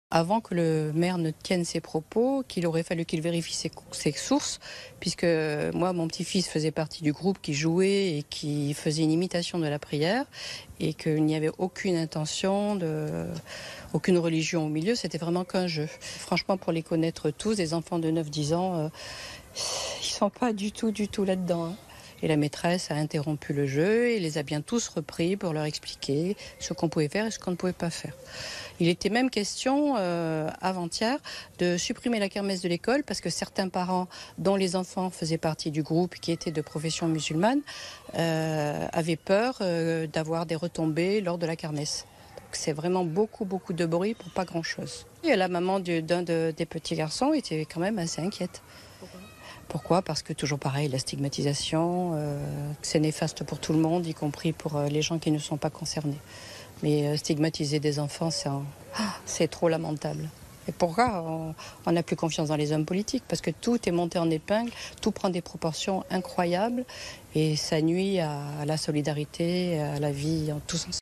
Avant que le maire ne tienne ses propos, qu'il aurait fallu qu'il vérifie ses sources, puisque moi, mon petit-fils faisait partie du groupe qui jouait et qui faisait une imitation de la prière, et qu'il n'y avait aucune intention, aucune religion au milieu, c'était vraiment qu'un jeu. Franchement, pour les connaître tous, des enfants de 9-10 ans, ils sont pas du tout là-dedans, hein. Et la maîtresse a interrompu le jeu et les a bien tous repris pour leur expliquer ce qu'on pouvait faire et ce qu'on ne pouvait pas faire. Il était même question, avant-hier, de supprimer la kermesse de l'école parce que certains parents, dont les enfants faisaient partie du groupe qui était de profession musulmane, avaient peur d'avoir des retombées lors de la kermesse. Donc c'est vraiment beaucoup de bruit pour pas grand-chose. Et la maman d'un des petits garçons était quand même assez inquiète. Pourquoi ? Parce que toujours pareil, la stigmatisation, c'est néfaste pour tout le monde, y compris pour les gens qui ne sont pas concernés. Mais stigmatiser des enfants, c'est trop lamentable. Et pourquoi on n'a plus confiance dans les hommes politiques ? Parce que tout est monté en épingle, tout prend des proportions incroyables et ça nuit à la solidarité, à la vie en tous ensemble.